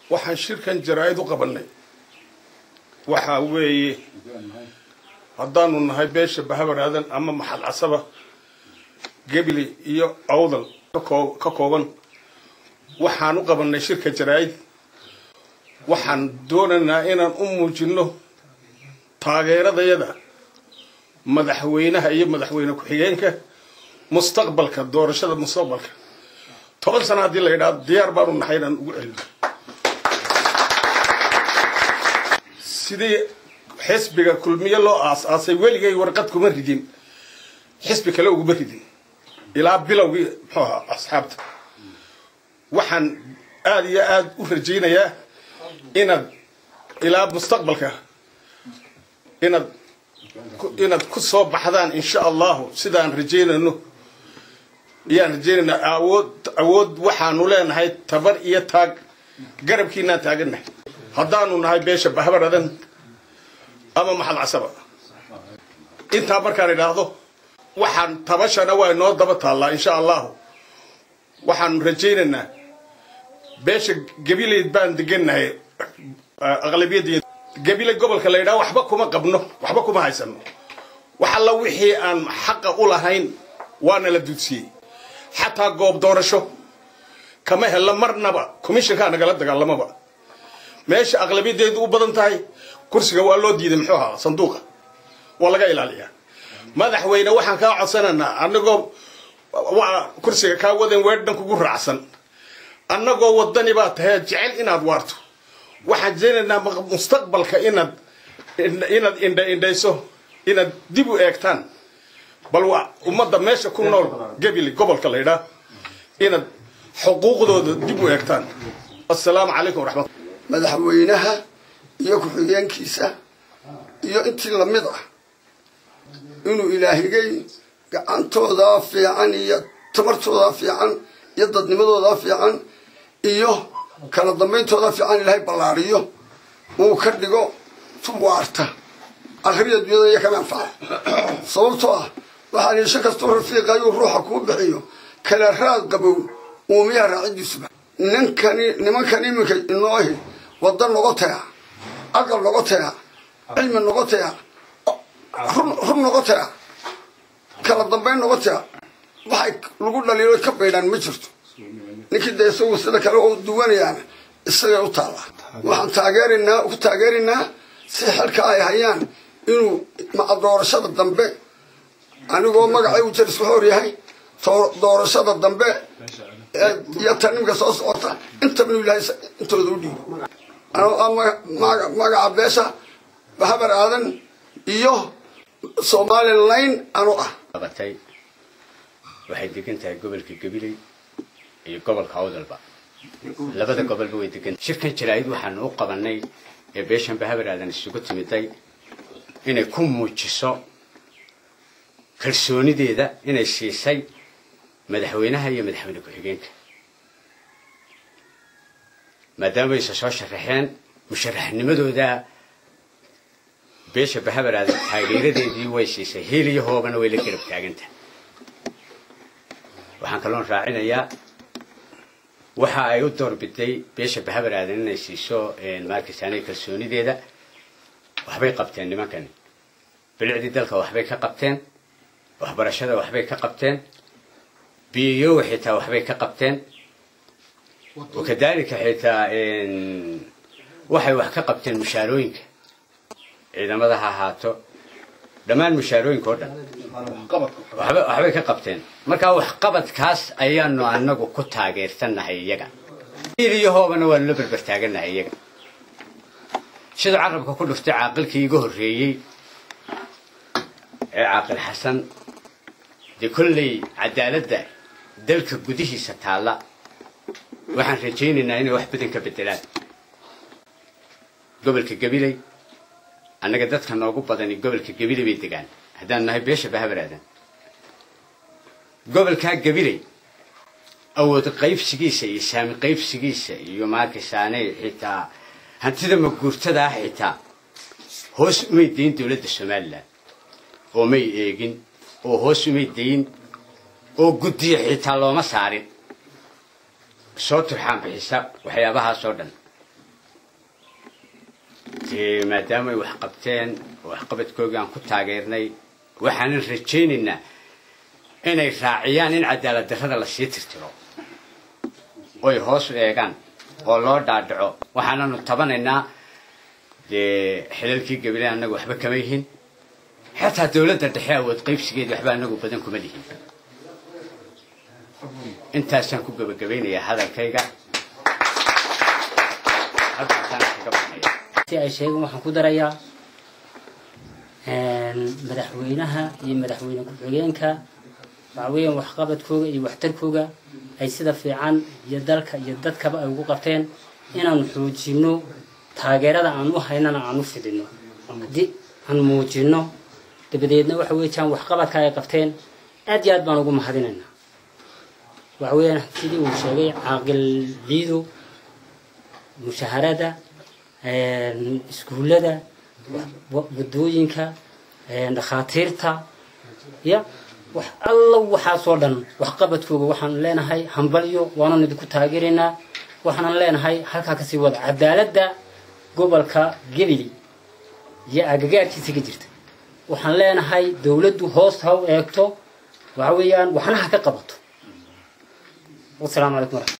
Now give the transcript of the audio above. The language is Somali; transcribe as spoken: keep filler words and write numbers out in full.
waxaan shirkan jaraa'id u qabanay waxa weeye haddaanu nahay beesha bahabar aadan ama maxal casaba gebili iyo awdal ka kooban waxaan u qabanay shirka jaraa'id waxaan doonaynaa inaan u muujino taageeradayada madaxweynaha iyo madaxweyne ku-xigeenka mustaqbalka doorashada mustaqbalka toban sano haddii la yidhaahdo diyaar baanu nahay inaan ugu celino sidii xisbiga kulmiye loo aas-aasay weligay warqad kuma ridin xisbi kale uguma ridin ilaa bilowgii muxuu ahaa asxaabta waxaan aad iyo aad u rajaynayaa inaad ilaa mustaqbalka inaad inaad ku soo baxdaan insha allahu sidaan rajaynayno iyaan rajaynaynaa awood awood waxaanu leenahay tabar iyo taag garabkiinaan taagannahay haddaanu nahay beesha bahabar aadan ama maxal casaba intaa markaan idhaahdo waxaan tabashana waa inoo daba taallaa insha allahu waxaanu rajaynaynaa beesha gabileyd baan degannahay aqlabiyadda gabile gobolka la yidhaha waxba kuma qabno waxba kuma haysano wax alla wixii aan xaqa u lahayn waana la dudsiyey xataa goob doorasho kama helo marnaba commissionka nagala dagaalamaba meesha aqlabiyadeedu u badan tahay kursiga waa loo diiday muxuu ahaa sanduuqa waa laga ilaaliyaa madaxweyne waxaan kaa codsanaynaa annagoo kursiga kaa wadan weedhan kugu raacsan annagoo wadani baa tahay jecel inaad waarto waxaan jeenaynaa mustaqbalka inaad inaad indha indhayso inaad dib u eegtaan bal waa ummadda meesha ku nool gebili gobolka la yidhaah inaad xuquuqdooda dib u eegtaan assalaamu calaykum waraxmat madaxweynaha iyo ku-xigeenkiisa iyo intii lamid ah inuu ilaahigay gacantooda fiican iyo tamartooda fiican iyo dadnimadooda fiican iyo kala dambayntooda fiican ilaahay ballaariyo uu ka dhigo tuwaarta akhriya dunyada iyo kama anfaca sababtoo ah waxaan yeesho kastoo rafiiqayuu ruuxa kuu bixiyo kala raad qabow uumiyaha raacidiisu ninkani nimankan iminka inoohi wadda noqotaya aqal noqotaya cilmi noqotaya run noqotaya kala dambayn noqotaya waxay lagu dhaliilo ka baydhaan ma jirto ninkii dee isagu sida kale oo duwanayaan isagay u taallaa waxaan taageeraynaa ku taageeraynaa si xilka ay hayaan inuu maca doorashada dambe anigoo magacay u jaris wuxuu yahay doorashada dambe iyo tanimka soo socota intaba inuu ilaahay intooda u dhiibo magaca beesha bahabar aadan iyo somalilan anu ah qabatay waxay degan tahay gobolka gabiley iyo gobolka awdalba labada gobolba way degan shirkan jaraa'id waxaan u qabanay ee beeshan bahabar aadan isugu timiday inay ku muujiso kalsoonideeda inay siisay madaxweynaha iyo madaxweyne ku-xigeenka maadaama ay soo sharaxeen musharaxnimadooda beesha bahabar aadan taageeradeedii way siisay heel iyo hoobana way la garab taagantahay waxaan kaloon raacinayaa waxa ay u doorbiday beesha bahabar aadan inay siiso maarkiisaanay kalsoonideeda waxbay qabteen nimankani bilicdii dalka waxbay ka qabteen waxbarashada waxbay ka qabteen biyo xitaa waxbay ka qabteen wakadaalika xitaa waxay wax ka qabteen mushaarooyinka ciidamada ha ahaato dhammaan mushaarooyinka oo dhan waxbay ka qabteen markaa waxqabadkaas ayaanu annagu ku taageersannahay iyaga iyo hoobana waanu la berber taagannahay iyaga sida carabka ku dhuftay caaqilkii iga horreeyey ee caaqil xasan dee kolley cadaaladda dalka gudihiisa taalla waxaan rajaynaynaa inay wax badan ka beddelaan gobolka gabiley annaga dadka noogu badani gobolka gabiley bay degaan haddaan nahay beesha bahabar aadan gobolkaa gabiley awood qaybsigiisa iyo saami qaybsigiisa iyo maarkaysaanay xitaa hantida maguurtada ah xitaa hoos umay dayin dowladda somalilan oo may eegin oo hoos umay dayin oo guddiya xitaa looma saarin soo turxaan bixisa waxyaabahaas oo dhan maadaama ay wax qabteen wax qabadkooga aan ku taageernay waxaan rajaynaynaa inay raaciyaan in cadaalad darrada la sii tirtiro oy hoos u eegaan oo loo dhaadhaco waxaananu tabanaynaa dee xilalkii gabilaha annagu waxba kama yihin xataa dowladda dhexe awood qaybsigeed waxba annagu badan kuma lihin intaasaan ku gabagabaynayaa hadalkayga si ay sheegan waxaan ku darayaa madaxweynaha iyo madaxweyne ku-xigeenka waxa weeyaan waxqabadkooga iyo waxtarkooga ay sida fiican iyo dalka iyo dadkaba ay ugu qabteen inaanu xoojino taageerada aan u haynana aan u fidino haddii aan muujino dabadeedna waxa weeyaan waxqabadka ay qabteen aad iyo aad baan ugu mahadinaynaa waxa weeyaan sidii uu sheegay caaqil ciido mushaharada iskuullada wadooyinka dhakhaatiirta ya wax alla waxaasoo dhan waxqabadkooga waxaan leenahay hambalyo waanaan idinku taageeraynaa waxaanan leenahay halkaa kasii wada cadaaladda gobolka Gabiley iyo agagaarkiisa ka jirta waxaan leenahay dawladdu hoos ha u eegto waxa weeyaan waxna ha ka qabato. Wassalaamu calaykum.